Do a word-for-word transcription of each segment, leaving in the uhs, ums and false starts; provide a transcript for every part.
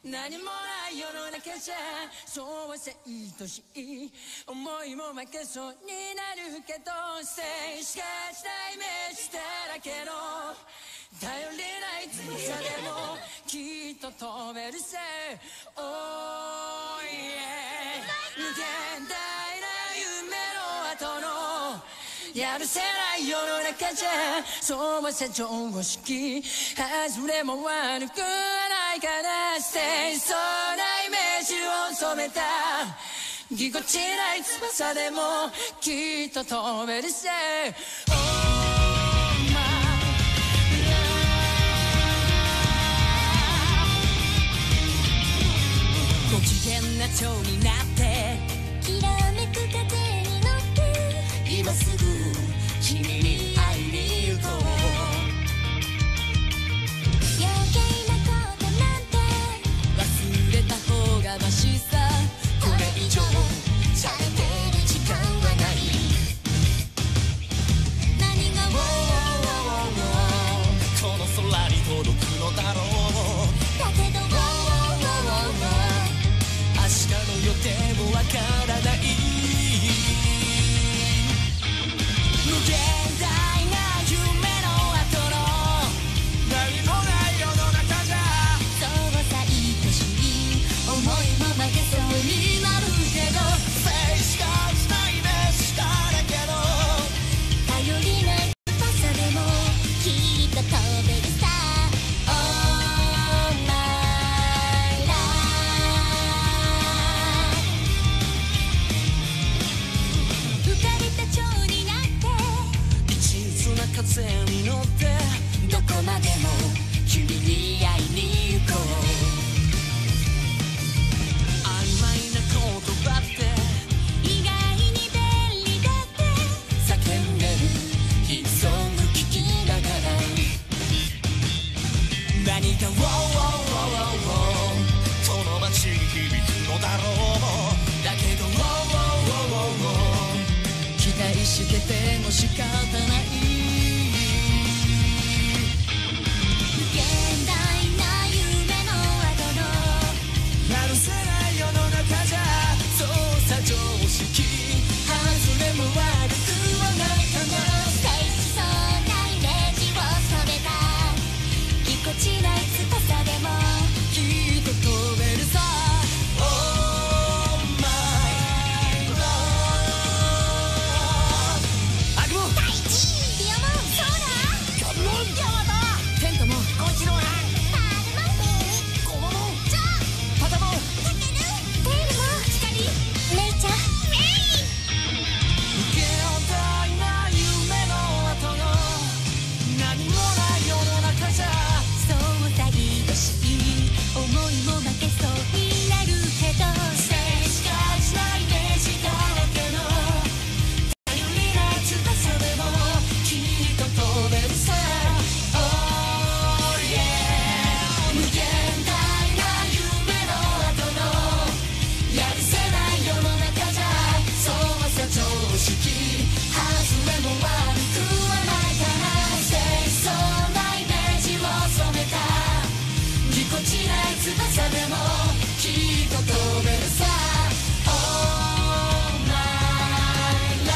何もない世の中じゃそうさ愛しい思いも負けそうになるけど静しかしないイメージだらけの頼りない翼でもきっと飛べるぜ Oh yeah 無限大な夢の後のやるせない世の中じゃそうはさ常識外れも悪くないから清楚なイメージを染めたぎこちない翼でもきっと飛べるぜ Oh my love ご機嫌な蝶になってきらめく風に乗って今すぐ君に会いに行こう余計なことなんて忘れた方がマシさこれ以上されてる時間はない何がこの空に届くのだろうだけど明日の予定もわからない無限大な夢の後の何もない世の中じゃそうさ愛しい思いも負けそうになるけど静しかしないイメージだらけど頼りない翼でもきっと飛べるさ Oh my love 浮かれた蝶になって一途な風に乗ってどこまでも君に会いに行こう曖昧な言葉って意外に便利だって叫んでるヒットソング聴きながら何が「ウォーウォーウォーウォー」この街に響くのだろうだけど「ウォーウォーウォーウォー」期待してても仕方ない現代な夢の後のやるせない世の中じゃそうさ常識外れも悪くはないかな静しそうなイメージを染めたぎこちない翼でもきっと飛べるさ Oh my love アグモン大地ディアモンソーラガブモンヤマトテントモンゴイチローやパルマフゴモモンジョーパタモンタケルテールも光メイちゃんメイ無限大な夢の後の何もない世の中じゃそうさ愛しい思いも負けそうになるけど静しかしないイメージだらけの頼りない翼でもきっと飛べるさ Oh yeah 無限大な夢の後のやるせない世の中じゃそうさ常識外れも悪くはないから清楚なイメージを染めたぎこちない翼でもきっと飛べるさ Oh my love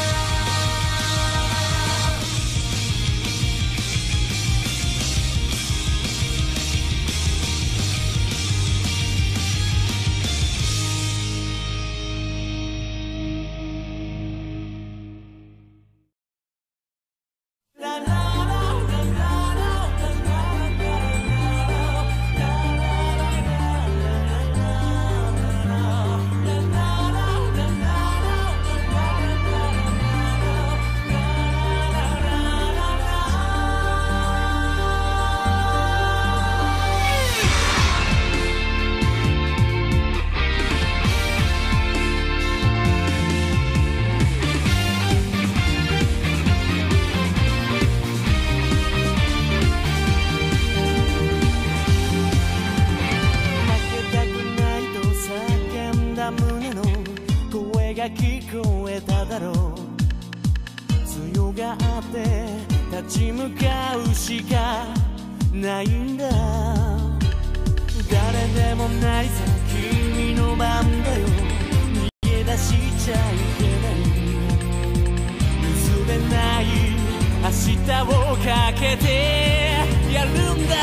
が聞こえただろう。強がって立ち向かうしかないんだ。誰でももないさ君の番だよ逃げ出しちゃいけない譲れない明日をかけてやるんだ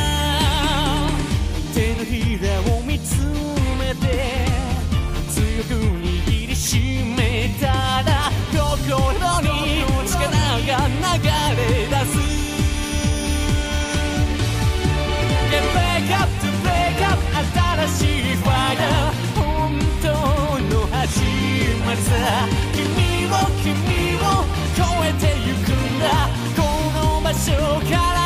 手のひらを見つめて強く握りしめたら心に力が流れ出す Get back up to break up 新しいファイヤー本当の始まりさ君を君を越えてゆくんだこの場所から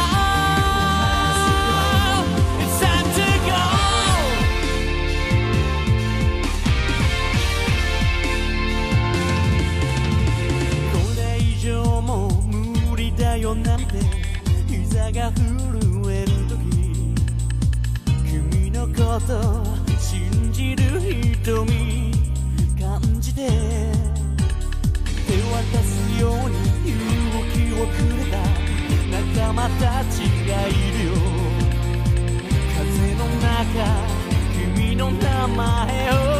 なんて膝が震える時君のこと信じる瞳感じて手渡すように勇気をくれた仲間たちがいるよ風の中君の名前を